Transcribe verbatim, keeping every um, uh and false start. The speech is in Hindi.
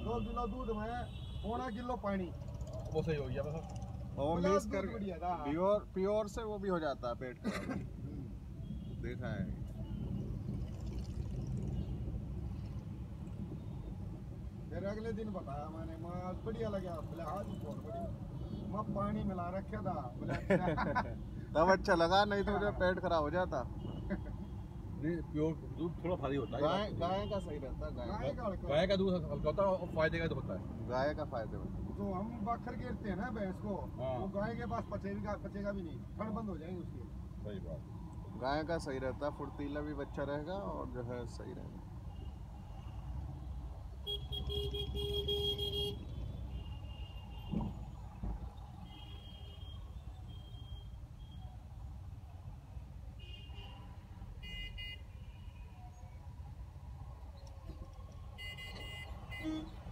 दो किलो दूध में पौना किलो पानी, वो सही हो गया बस। और मिक्स कर प्योर प्योर से वो भी हो जाता है पेट खराब। देखा है। फिर अगले दिन बताया मैंने, माँ बढ़िया लगा, बोले आज बहुत बढ़िया, माँ पानी मिला रखा था, बोले तब अच्छा लगा, नहीं तो मुझे पेट खराब हो जाता। नहीं प्योर दूध थोड़ा भारी होता है। गाय गाय का सही रहता है। गाय का गाय का दूध हल्का होता है और फायदे का तो होता है। गाय का फायदे में तो हम बखर गिरते हैं ना भैंस को, हाँ। वो गाय के पास पचेगा पचेगा भी नहीं, फट बंद हो जाएंगे उसकी। सही बात। गाय का सही रहता है, फुर्तीला भी बच्चा रहेगा और जो है सही रहेगा। Mm-hmm.